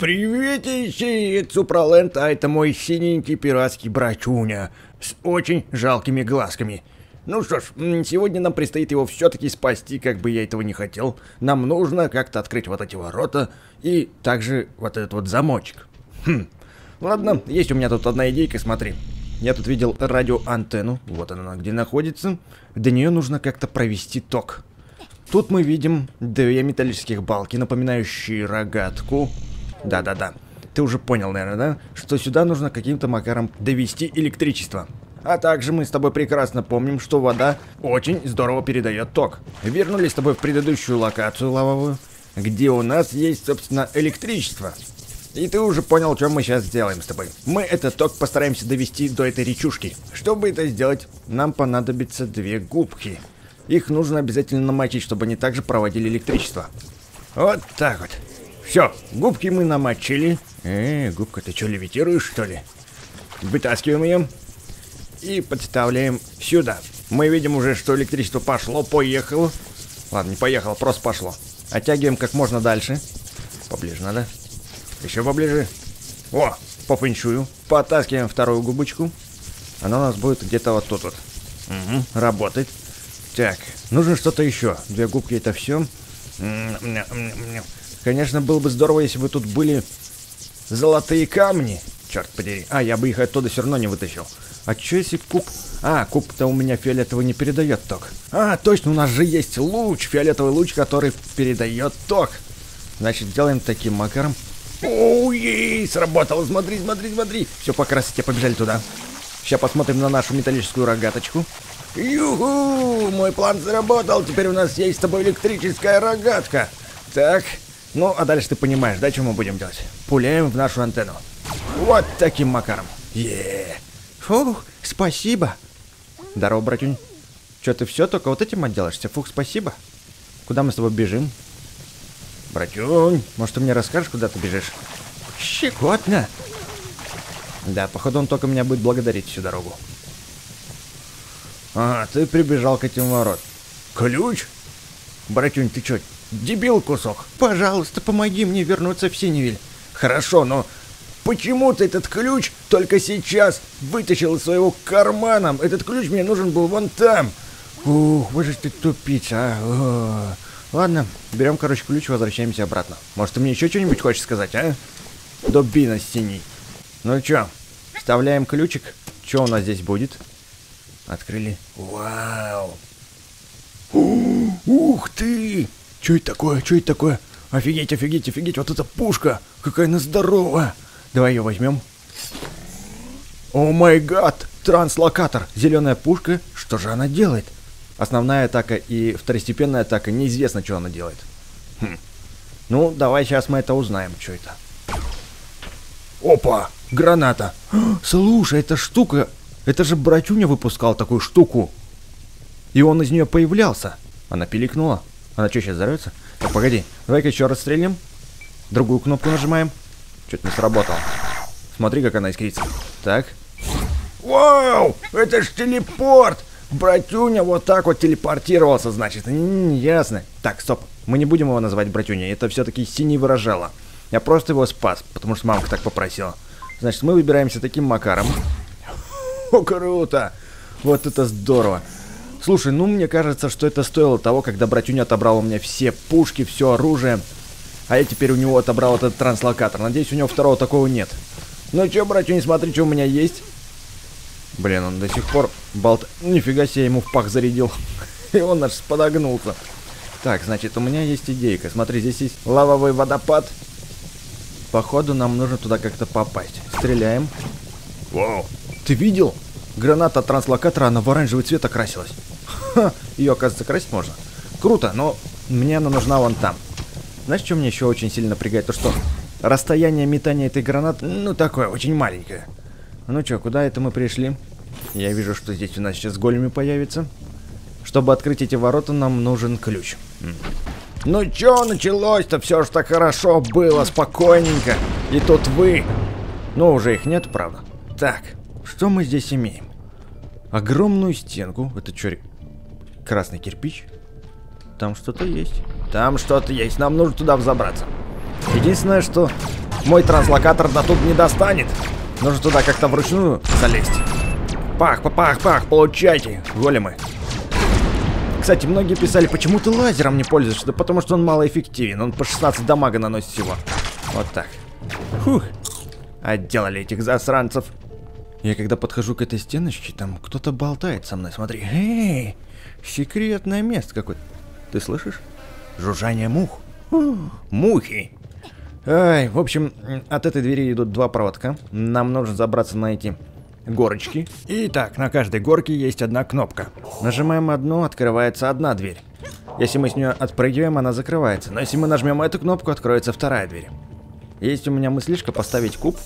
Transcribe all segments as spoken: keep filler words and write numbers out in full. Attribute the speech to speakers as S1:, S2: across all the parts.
S1: Приветище, это Суpraland, а это мой синенький пиратский братюня с очень жалкими глазками. Ну что ж, сегодня нам предстоит его все-таки спасти, как бы я этого не хотел. Нам нужно как-то открыть вот эти ворота и также вот этот вот замочек. Хм, ладно, есть у меня тут одна идейка, смотри. Я тут видел радиоантенну, вот она где находится. До нее нужно как-то провести ток. Тут мы видим две металлических балки, напоминающие рогатку. Да-да-да, ты уже понял, наверное, да? Что сюда нужно каким-то макаром довести электричество. А также мы с тобой прекрасно помним, что вода очень здорово передает ток. Вернулись с тобой в предыдущую локацию лавовую, где у нас есть, собственно, электричество. И ты уже понял, что мы сейчас сделаем с тобой. Мы этот ток постараемся довести до этой речушки. Чтобы это сделать, нам понадобится две губки. Их нужно обязательно намочить, чтобы они также проводили электричество. Вот так вот. Все, губки мы намочили. Э, губка, ты что, левитируешь, что ли? Вытаскиваем ее и подставляем сюда. Мы видим уже, что электричество пошло, поехало. Ладно, не поехало, просто пошло. Оттягиваем как можно дальше. Поближе надо. Еще поближе. О, по фэншую. Потаскиваем вторую губочку. Она у нас будет где-то вот тут вот. Угу, работает. Так, нужно что-то еще. Две губки, это все. Конечно, было бы здорово, если бы тут были золотые камни. Черт подери. А, я бы их оттуда все равно не вытащил. А что если куб... А, куб-то у меня фиолетовый не передает ток. А, точно, у нас же есть луч. Фиолетовый луч, который передает ток. Значит, делаем таким макаром. Оу-ей, сработало. Смотри, смотри, смотри. Все, по красоте, побежали туда. Сейчас посмотрим на нашу металлическую рогаточку. Юху! Мой план заработал. Теперь у нас есть с тобой электрическая рогатка. Так... Ну, а дальше ты понимаешь, да, что мы будем делать? Пуляем в нашу антенну. Вот таким макаром. Еее. Фух, спасибо. Здорово, братюнь. Че, ты все только вот этим отделаешься? Фух, спасибо. Куда мы с тобой бежим? Братюнь, может, ты мне расскажешь, куда ты бежишь? Щекотно. Да, походу он только меня будет благодарить всю дорогу. А, ты прибежал к этим ворот. Ключ? Братюнь, ты че? Дебил кусок. Пожалуйста, помоги мне вернуться в Синевиль. Хорошо, но почему ты этот ключ только сейчас вытащил из своего кармана? Этот ключ мне нужен был вон там. Ух, вы же ты тупица, а. О. Ладно, берем, короче, ключ и возвращаемся обратно. Может, ты мне еще что-нибудь хочешь сказать, а? Дубина синий. Ну что, вставляем ключик. Что у нас здесь будет? Открыли. Вау. Ух ты! Что это такое? Что это такое? Офигеть, офигеть, офигеть, вот эта пушка! Какая она здоровая! Давай ее возьмем. О май гад! Транслокатор! Зеленая пушка. Что же она делает? Основная атака и второстепенная атака. Неизвестно, что она делает. Хм. Ну, давай сейчас мы это узнаем, что это. Опа! Граната! Слушай, эта штука... Это же братюня выпускал такую штуку. И он из нее появлялся. Она пиликнула. Она что, сейчас взорвется? Так, погоди. Давай-ка еще раз стрельнем. Другую кнопку нажимаем. Что-то не сработало. Смотри, как она искрится. Так. Вау! Это ж телепорт! Братюня вот так вот телепортировался, значит. М-м, ясно. Так, стоп. Мы не будем его называть братюня. Это все-таки синий выражало. Я просто его спас, потому что мамка так попросила. Значит, мы выбираемся таким макаром. О, круто! Вот это здорово. Слушай, ну мне кажется, что это стоило того, когда братюня отобрал у меня все пушки, все оружие. А я теперь у него отобрал этот транслокатор. Надеюсь, у него второго такого нет. Ну чё, братюня, смотри, что у меня есть. Блин, он до сих пор болт... Нифига себе, я ему в пах зарядил. И он аж подогнулся. Так, значит, у меня есть идейка. Смотри, здесь есть лавовый водопад. Походу, нам нужно туда как-то попасть. Стреляем. Вау, ты видел? Граната от транслокатора, она в оранжевый цвет окрасилась. Ха, ее, оказывается, красить можно. Круто, но мне она нужна вон там. Знаешь, что мне еще очень сильно напрягает? То, что расстояние метания этой гранаты, ну, такое, очень маленькое. Ну что, куда это мы пришли? Я вижу, что здесь у нас сейчас големи появится. Чтобы открыть эти ворота, нам нужен ключ. Ну что началось-то? Все же так хорошо было, спокойненько. И тут вы. Ну, уже их нет, правда. Так, что мы здесь имеем? Огромную стенку. Это что, красный кирпич? Там что-то есть. Там что-то есть. Нам нужно туда взобраться. Единственное, что Мой транслокатор до тут не достанет. Нужно туда как-то вручную залезть. Пах, пах, пах, получайте, големы. Кстати, многие писали, почему ты лазером не пользуешься? Да потому что он малоэффективен, он по шестнадцать дамага наносит всего. Вот так. Фух. Отделали этих засранцев. Я когда подхожу к этой стеночке, там кто-то болтает со мной, смотри. Эй, секретное место какое-то. Ты слышишь? Жужжание мух. Мухи. Ай, в общем, от этой двери идут два проводка. Нам нужно забраться на эти горочки. Итак, на каждой горке есть одна кнопка. Нажимаем одну, открывается одна дверь. Если мы с нее отпрыгиваем, она закрывается. Но если мы нажмем эту кнопку, откроется вторая дверь. Есть у меня мыслишка поставить куб,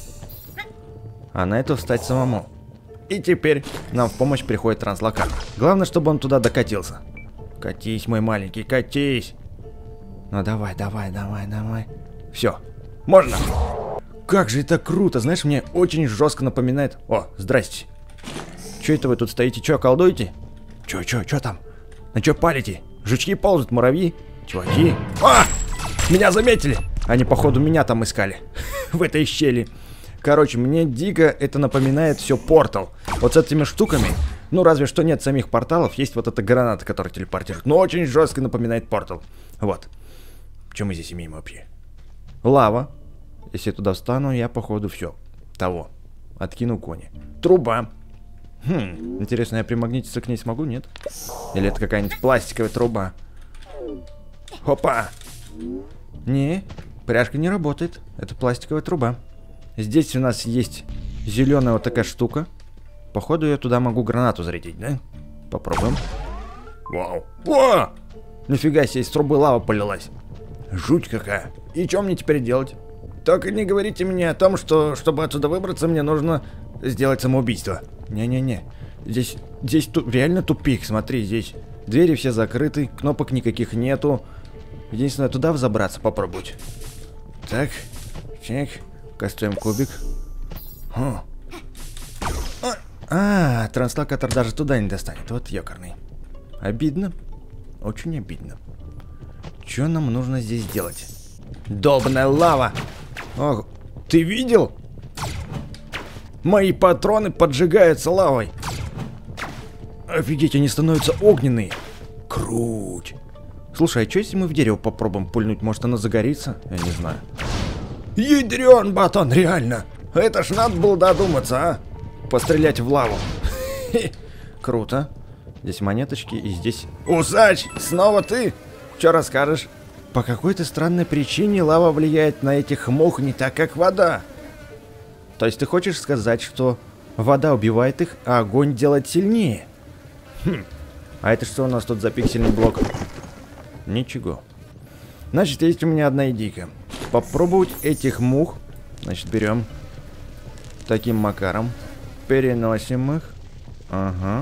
S1: а на это встать самому. И теперь нам в помощь приходит транслокатор. Главное, чтобы он туда докатился. Катись, мой маленький, катись. Ну давай, давай, давай, давай. Все, можно. Как же это круто, знаешь, мне очень жестко напоминает... О, здрасте. Че это вы тут стоите, че, колдуете? Че, че, че там? На че палите? Жучки ползают, муравьи? Чуваки? А! Меня заметили! Они, походу, меня там искали. В этой щели. Короче, мне дико это напоминает все портал. Вот с этими штуками, ну разве что нет самих порталов, есть вот эта граната, которая телепортирует. Но очень жестко напоминает портал. Вот. Что мы здесь имеем вообще? Лава. Если я туда встану, я, походу, все. Того. Откину кони. Труба. Хм, интересно, я примагнититься к ней смогу, нет? Или это какая-нибудь пластиковая труба? Хопа. Не, пряжка не работает. Это пластиковая труба. Здесь у нас есть зеленая вот такая штука. Походу, я туда могу гранату зарядить, да? Попробуем. Вау. О! Нифига себе, из трубы лава полилась. Жуть какая. И что мне теперь делать? Только не говорите мне о том, что, чтобы отсюда выбраться, мне нужно сделать самоубийство. Не-не-не. Здесь, здесь тут реально тупик, смотри, здесь двери все закрыты, кнопок никаких нету. Единственное, туда взобраться попробовать. Так, чек, кастуем кубик. О. А, а, транслокатор даже туда не достанет, вот ёкарный. Обидно, очень обидно. Что нам нужно здесь делать? Долбаная лава! Ох, ты видел? Мои патроны поджигаются лавой. Офигеть, они становятся огненные. Круть. Слушай, а что если мы в дерево попробуем пульнуть? Может оно загорится? Я не знаю. Ядрен батон, реально. Это ж надо было додуматься, а? Пострелять в лаву. Круто. Здесь монеточки и здесь... Усач, снова ты? Что расскажешь? По какой-то странной причине лава влияет на этих мух не так, как вода. То есть ты хочешь сказать, что вода убивает их, а огонь делает сильнее? Хм. А это что у нас тут за пиксельный блок? Ничего. Значит, есть у меня одна идейка. Попробовать этих мух. Значит, берем таким макаром. Переносим их. Ага.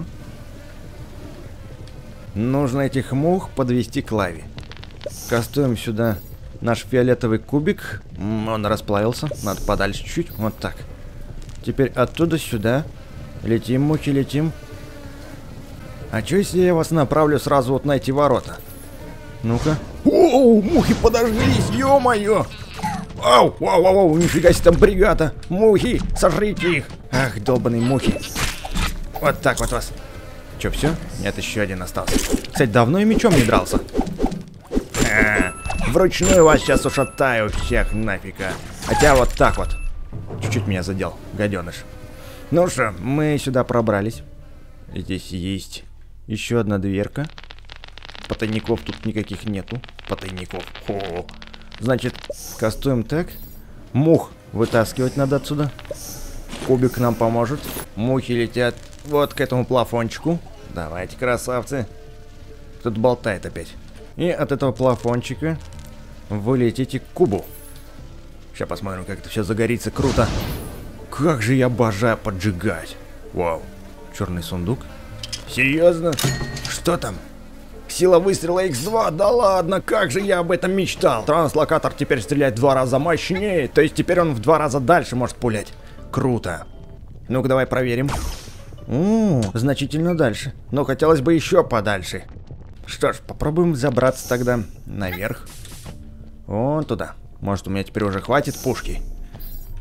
S1: Нужно этих мух подвести к лаве. Кастуем сюда наш фиолетовый кубик. Он расплавился. Надо подальше чуть-чуть. Вот так. Теперь оттуда сюда. Летим, мухи, летим. А что если я вас направлю сразу вот на эти ворота? Ну-ка. Оу, мухи подожглись, ё-моё! Ау, ау, ау, ау, нифига себе там бригада! Мухи, сожрите их! Ах, долбаные мухи! Вот так вот вас. Чё, все? Нет, еще один остался. Кстати, давно и мечом не дрался. А, вручную вас сейчас ушатаю всех нафига. Хотя вот так вот. Чуть-чуть меня задел, гаденыш. Ну что, мы сюда пробрались. Здесь есть еще одна дверка. Потайников тут никаких нету. Потайников. Хо. Значит, кастуем так. Мух вытаскивать надо отсюда. Кубик нам поможет. Мухи летят вот к этому плафончику. Давайте, красавцы. Кто-то болтает опять. И от этого плафончика вы летите к кубу. Сейчас посмотрим, как это все загорится. Круто. Как же я обожаю поджигать. Вау. Черный сундук. Серьезно? Что там? Сила выстрела икс два? Да ладно, как же я об этом мечтал. Транслокатор теперь стреляет в два раза мощнее. То есть теперь он в два раза дальше может пулять. Круто. Ну-ка, давай проверим. О, значительно дальше. Но хотелось бы еще подальше. Что ж, попробуем забраться тогда наверх. Вон туда. Может, у меня теперь уже хватит пушки.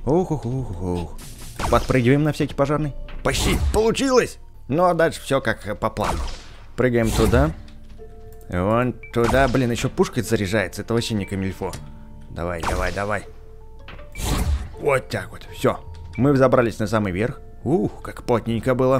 S1: Ух, ух, ух, ух. Подпрыгиваем на всякий пожарный. Почти получилось! Ну а дальше все как по плану. Прыгаем туда. Вон туда, блин, еще пушкой заряжается. Это вообще не камильфо. Давай, давай, давай. Вот так вот, все. Мы взобрались на самый верх. Ух, как плотненько было.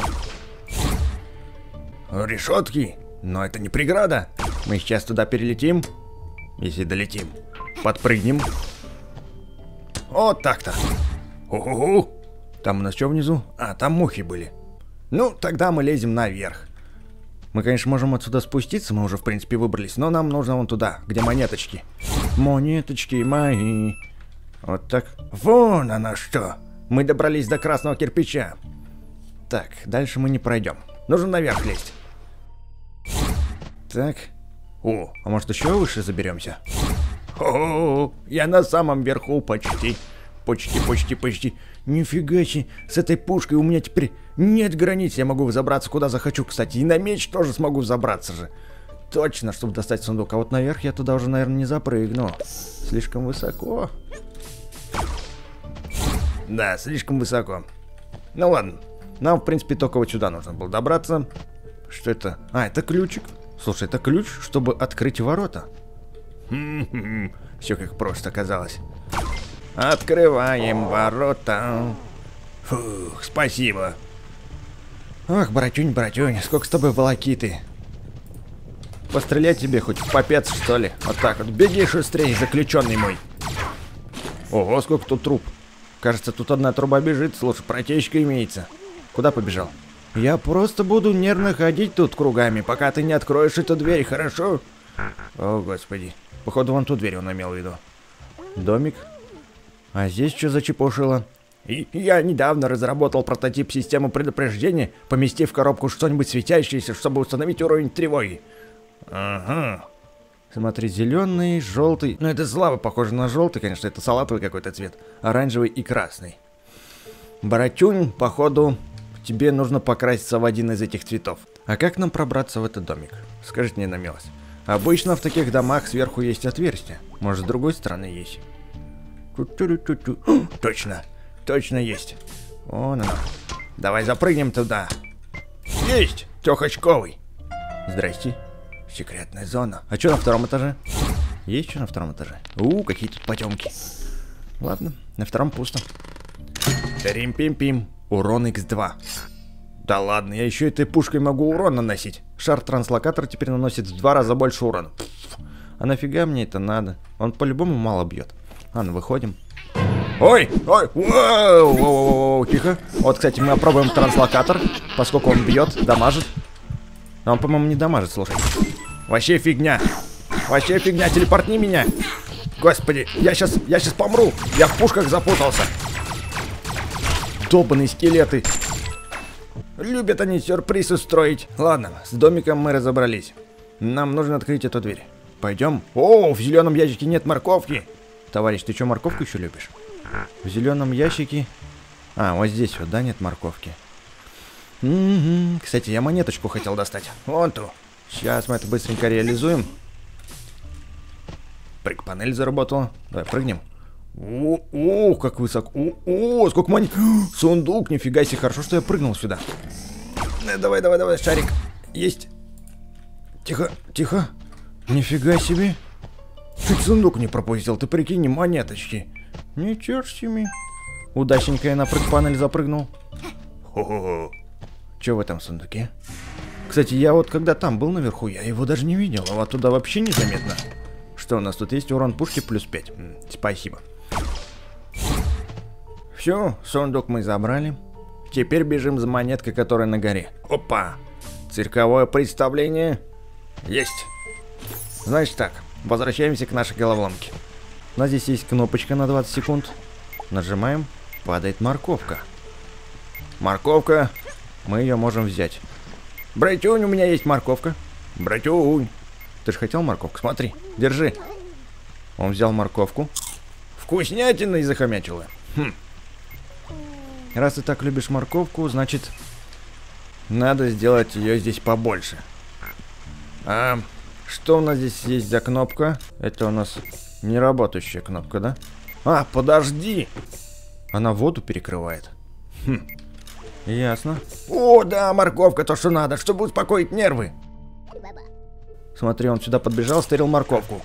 S1: Решетки, но это не преграда. Мы сейчас туда перелетим. Если долетим. Подпрыгнем. Вот так-то. Уху. Там у нас что внизу? А, там мухи были. Ну, тогда мы лезем наверх. Мы, конечно, можем отсюда спуститься, мы уже, в принципе, выбрались, но нам нужно вон туда, где монеточки. Монеточки мои. Вот так. Вон она что. Мы добрались до красного кирпича. Так, дальше мы не пройдем. Нужно наверх лезть. Так. О, а может еще выше заберемся? О, я на самом верху почти. Почти, почти, почти. Нифига себе, с этой пушкой у меня теперь нет границ. Я могу взобраться куда захочу, кстати. И на меч тоже смогу забраться же. Точно, чтобы достать сундук. А вот наверх я туда уже, наверное, не запрыгну. Слишком высоко. Да, слишком высоко. Ну ладно. Нам, в принципе, только вот сюда нужно было добраться. Что это? А, это ключик. Слушай, это ключ, чтобы открыть ворота. Все как просто оказалось. Открываем ворота. Фух, спасибо. Ох, братюнь, братюнь, сколько с тобой волокиты. Пострелять тебе хоть в попец, что ли? Вот так вот, беги шустрее, заключенный мой. Ого, сколько тут труб. Кажется, тут одна труба бежит, слушай, протечка имеется. Куда побежал? Я просто буду нервно ходить тут кругами, пока ты не откроешь эту дверь, хорошо? О, господи. Походу, вон ту дверь он имел в виду. Домик. А здесь что за чепушило? И я недавно разработал прототип системы предупреждения, поместив в коробку что-нибудь светящееся, чтобы установить уровень тревоги. Ага. Смотри, зеленый, желтый. Ну, это слабо похоже на желтый, конечно, это салатовый какой-то цвет. Оранжевый и красный. Братюнь, походу, тебе нужно покраситься в один из этих цветов. А как нам пробраться в этот домик? Скажите мне на милость. Обычно в таких домах сверху есть отверстие. Может, с другой стороны есть. Точно, точно есть. Вон она. Давай запрыгнем туда. Есть, трехочковый. Здрасте. Секретная зона. А что на втором этаже? Есть что на втором этаже? У, какие тут потемки. Ладно, на втором пусто. Трим-пим-пим. Урон икс два. Да ладно, я еще этой пушкой могу урон наносить. Шар-транслокатор теперь наносит в два раза больше урона. А нафига мне это надо? Он по-любому мало бьет. Ладно, выходим. Ой, ой, воу, воу, воу, тихо. Вот, кстати, мы опробуем транслокатор, поскольку он бьет, дамажит. Но он, по-моему, не дамажит, слушай. Вообще фигня. Вообще фигня, телепортни меня. Господи, я сейчас, я сейчас помру. Я в пушках запутался. Долбаные скелеты. Любят они сюрприз устроить. Ладно, с домиком мы разобрались. Нам нужно открыть эту дверь. Пойдем. О, в зеленом ящике нет морковки. Товарищ, ты что, морковку еще любишь? В зеленом ящике... А, вот здесь вот, да, нет морковки. Угу. Кстати, я монеточку хотел достать. Вон ту. Сейчас мы это быстренько реализуем. Прыг-панель заработала. Давай, прыгнем. О, о, как высоко. О, о, сколько монет. Сундук, нифига себе, хорошо, что я прыгнул сюда. Давай, давай, давай, шарик. Есть. Тихо, тихо. Нифига себе. Чуть сундук не пропустил, ты прикинь, монеточки. Ничего себе. Удачненько я на прыг-панель запрыгнул. Хо-хо-хо. Че в этом сундуке? Кстати, я вот когда там был наверху, я его даже не видел, а вот туда вообще незаметно. Что у нас тут есть? Урон пушки плюс пять. М, спасибо. Все, сундук мы забрали. Теперь бежим за монеткой, которая на горе. Опа! Цирковое представление. Есть. Значит так, возвращаемся к нашей головоломке. У нас здесь есть кнопочка на двадцать секунд. Нажимаем, падает морковка. Морковка. Мы ее можем взять. Братюнь, у меня есть морковка. Братюнь. Ты же хотел морковку? Смотри, держи. Он взял морковку. Вкуснятина и захомячила. Хм. Раз ты так любишь морковку, значит, надо сделать ее здесь побольше. А что у нас здесь есть за кнопка? Это у нас не работающая кнопка, да? А, подожди. Она воду перекрывает. Хм. Ясно. О, да, морковка, то, что надо, чтобы успокоить нервы. Смотри, он сюда подбежал, стырил морковку.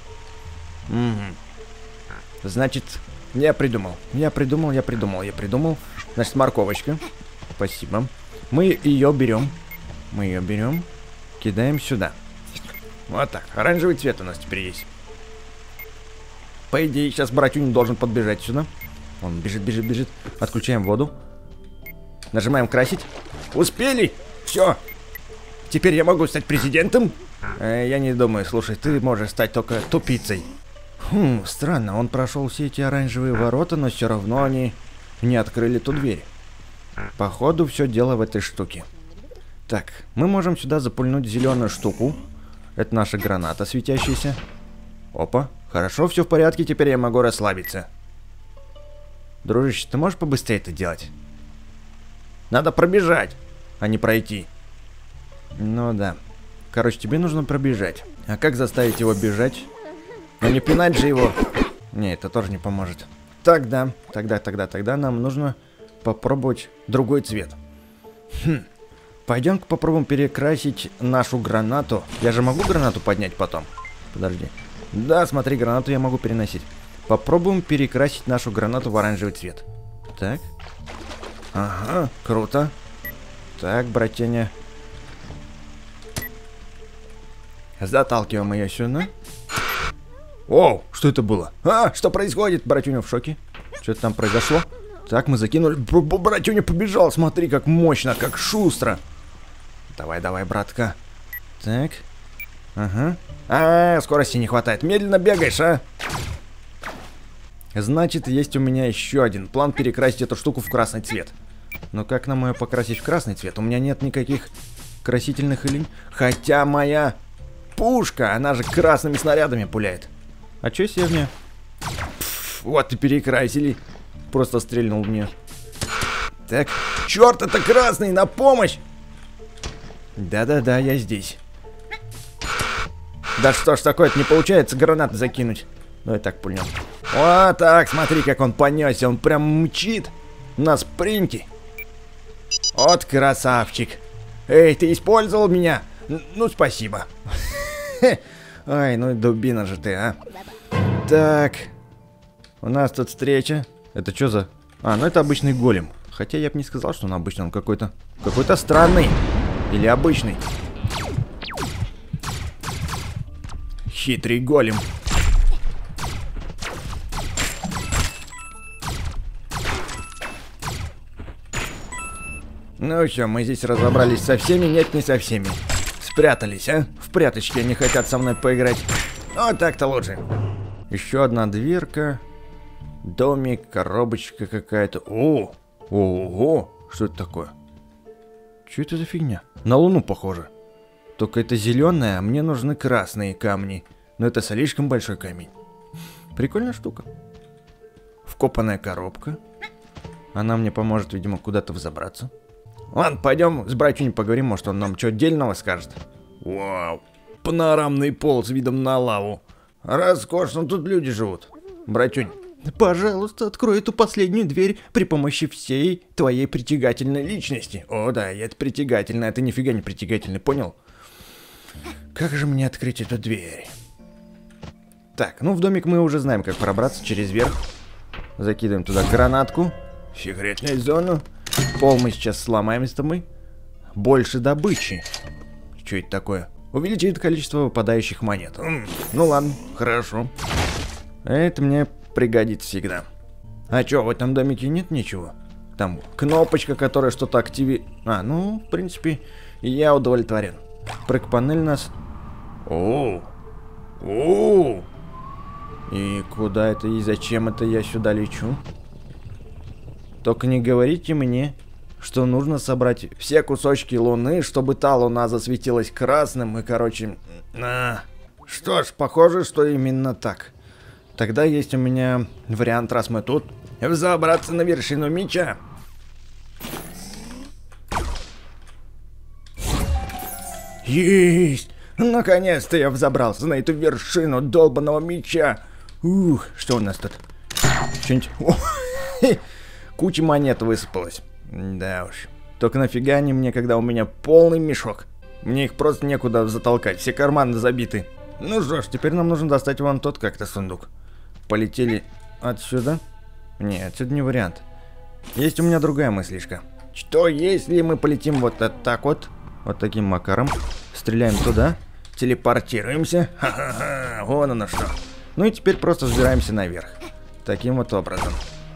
S1: Угу. Значит, я придумал. Я придумал, я придумал, я придумал. Значит, морковочка. Спасибо. Мы ее берем. Мы ее берем. Кидаем сюда. Вот так. Оранжевый цвет у нас теперь есть. По идее, сейчас братюнь должен подбежать сюда. Он бежит, бежит, бежит. Отключаем воду. Нажимаем красить. Успели! Все. Теперь я могу стать президентом? Э, я не думаю. Слушай, ты можешь стать только тупицей. Хм, странно. Он прошел все эти оранжевые ворота, но все равно они не открыли ту дверь. Походу, все дело в этой штуке. Так, мы можем сюда запульнуть зеленую штуку. Это наша граната светящаяся. Опа, хорошо, все в порядке, теперь я могу расслабиться. Дружище, ты можешь побыстрее это делать? Надо пробежать, а не пройти. Ну да. Короче, тебе нужно пробежать. А как заставить его бежать? Ну не пинать же его. Не, это тоже не поможет. Тогда, тогда, тогда, тогда нам нужно попробовать другой цвет. Хм. Пойдем-ка попробуем перекрасить нашу гранату. Я же могу гранату поднять потом? Подожди. Да, смотри, гранату я могу переносить. Попробуем перекрасить нашу гранату в оранжевый цвет. Так. Ага, круто. Так, братяня. Заталкиваем ее сюда. Оу, что это было? А, что происходит? Братюня в шоке. Что-то там произошло. Так, мы закинули. Братюня побежал, смотри, как мощно, как шустро. Давай, давай, братка. Так. Ага. А, -а, скорости не хватает. Медленно бегаешь, а? Значит, есть у меня еще один план перекрасить эту штуку в красный цвет. Но как нам ее покрасить в красный цвет? У меня нет никаких красительных линий. Хотя моя пушка, она же красными снарядами пуляет. А че сегодня? Пф, вот и перекрасили. Просто стрельнул в нее. Так, черт, это красный, на помощь! Да-да-да, я здесь. Да что ж такое-то, не получается гранаты закинуть. Давай так пульнем. Вот так, смотри, как он понесся. Он прям мчит на спринте. Вот красавчик. Эй, ты использовал меня? Ну, спасибо. Ай, ну дубина же ты, а. Так. У нас тут встреча. Это что за... А, ну это обычный голем. Хотя я бы не сказал, что он обычный. Он какой-то... Какой-то странный. Или обычный. Хитрый голем. Ну все, мы здесь разобрались со всеми. Нет, не со всеми. Спрятались, а? В пряточки они хотят со мной поиграть. Вот так-то лучше. Еще одна дверка. Домик, коробочка какая-то. О! Ого! Что это такое? Что это за фигня? На Луну похоже. Только это зеленая, а мне нужны красные камни. Но это слишком большой камень. Прикольная штука. Вкопанная коробка. Она мне поможет, видимо, куда-то взобраться. Ладно, пойдем с братюней поговорим, может он нам что дельного скажет. Вау. Панорамный пол с видом на лаву. Роскошно тут люди живут. Братюнь. Пожалуйста, открой эту последнюю дверь при помощи всей твоей притягательной личности. О, да, я это притягательная, а ты нифига не притягательный, понял? Как же мне открыть эту дверь? Так, ну в домик мы уже знаем, как пробраться через верх. Закидываем туда гранатку. Секретную зону. Пол мы сейчас сломаем с тобой. Больше добычи. Что это такое? Увеличит количество выпадающих монет. М-м, ну ладно, хорошо. Это мне пригодится всегда. А что, в этом домике нет ничего? Там кнопочка, которая что-то активирует. А, ну, в принципе, я удовлетворен. Прыг-панель нас... О, о, и куда это и зачем это я сюда лечу? Только не говорите мне, что нужно собрать все кусочки Луны, чтобы та Луна засветилась красным и, короче... А, что ж, похоже, что именно так. Тогда есть у меня вариант, раз мы тут, взобраться на вершину меча. Есть! Наконец-то я взобрался на эту вершину долбаного меча. Ух, что у нас тут? Что-нибудь... Куча монет высыпалась. Да уж. Только нафига они мне, когда у меня полный мешок? Мне их просто некуда затолкать, все карманы забиты. Ну что ж, теперь нам нужно достать вон тот как-то сундук. Полетели отсюда? Не, отсюда не вариант. Есть у меня другая мыслишка. Что если мы полетим вот так вот, вот таким макаром, стреляем туда, телепортируемся, ха-ха-ха, вон оно что. Ну и теперь просто взбираемся наверх. Таким вот образом.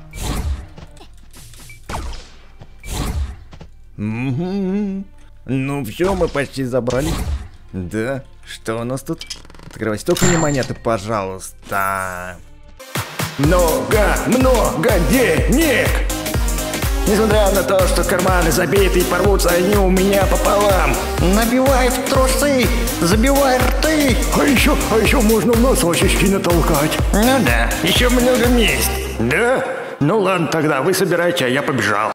S1: Угу. Ну все, мы почти забрали. Да, что у нас тут? Открывайся, только не монеты, пожалуйста. Много, много денег! Несмотря на то, что карманы забиты и порвутся они у меня пополам.
S2: Набивай в трусы, забивай рты.
S3: А еще, а еще можно в носочки натолкать.
S2: Ну да,
S3: Еще много мест. Да? Ну ладно, тогда вы собирайте, а я побежал.